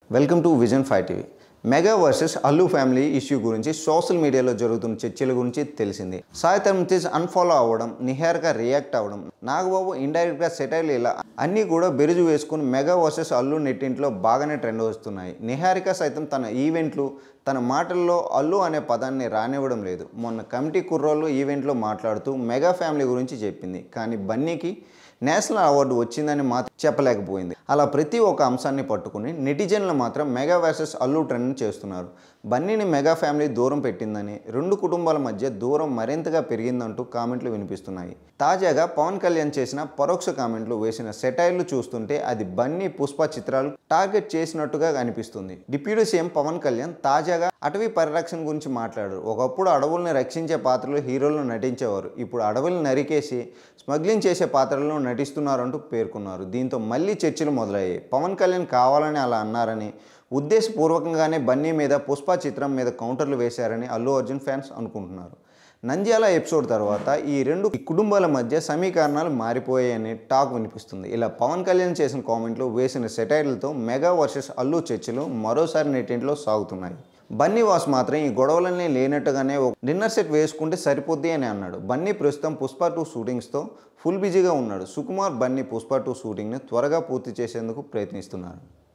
Welcome to vision 5 TV. Mega versus Allu family issue గురించి social మీడియాలో జరుగుతున్న చర్చల గురించి తెలిసింది. సాయి ధరమ్ తేజ్ అన్ఫాలో అవ్వడం, నిహారిక రియాక్ట్ అవ్వడం, నాగబాబు ఇండైరెక్ట్గా సెటైల్ ఇలా అన్నీ కూడా బెరుజు వేసుకుని మెగా వర్సెస్ అల్లు నెట్టింట్లో బాగానే ట్రెండ్ వస్తున్నాయి. నిహారిక సైతం తన ఈవెంట్లు తన మాటల్లో అల్లు అనే పదాన్ని రానివ్వడం లేదు. మొన్న కమిటీ కుర్రోళ్ళు ఈవెంట్లో మాట్లాడుతూ మెగా ఫ్యామిలీ గురించి చెప్పింది. కానీ బన్నీకి నేషనల్ అవార్డు వచ్చిందని మాత్రం చెప్పలేకపోయింది. అలా ప్రతి ఒక్క అంశాన్ని పట్టుకుని నెటిజన్లు మాత్రం మెగా వర్సెస్ అల్లు ట్రెండ్ చేస్తున్నారు. బన్నీని మెగా ఫ్యామిలీ దూరం పెట్టిందని, రెండు కుటుంబాల మధ్య దూరం మరింతగా పెరిగిందంటూ కామెంట్లు వినిపిస్తున్నాయి. తాజాగా పవన్ కళ్యాణ్ చేసిన పరోక్ష కామెంట్లు వేసిన సెటైర్లు చూస్తుంటే అది బన్నీ పుష్ప చిత్రాలు టార్గెట్ చేసినట్టుగా అనిపిస్తుంది. డిప్యూటీ సీఎం పవన్ కళ్యాణ్ తాజాగా అటవీ పరిరక్షణ గురించి మాట్లాడారు. ఒకప్పుడు అడవుల్ని రక్షించే పాత్రలు హీరోలు నటించేవారు, ఇప్పుడు అడవుల్ని నరికేసి స్మగ్లింగ్ చేసే పాత్రలను నటిస్తున్నారంటూ పేర్కొన్నారు. దీంతో మళ్ళీ చర్చలు మొదలయ్యాయి. పవన్ కళ్యాణ్ కావాలని అలా అన్నారని, ఉద్దేశపూర్వకంగానే బన్నీ మీద పుష్ప చిత్రం మీద కౌంటర్లు వేశారని అల్లు అర్జున్ ఫ్యాన్స్ అనుకుంటున్నారు. నంద్యాల ఎపిసోడ్ తర్వాత ఈ రెండు కుటుంబాల మధ్య సమీకరణాలు మారిపోయాయని టాక్ వినిపిస్తుంది. ఇలా పవన్ కళ్యాణ్ చేసిన కామెంట్లు వేసిన సెటైర్లతో మెగా వర్సెస్ అల్లు చర్చలు మరోసారి నెట్టింట్లో సాగుతున్నాయి. బన్నీ వాస్ మాత్రం ఈ గొడవలన్నీ లేనట్టుగానే ఒక డిన్నర్ సెట్ వేసుకుంటే సరిపోద్ది అని అన్నాడు. బన్నీ ప్రస్తుతం పుష్ప 2 షూటింగ్స్తో ఫుల్ బిజీగా ఉన్నాడు. సుకుమార్ బన్నీ పుష్ప 2 షూటింగ్ని త్వరగా పూర్తి చేసేందుకు ప్రయత్నిస్తున్నారు.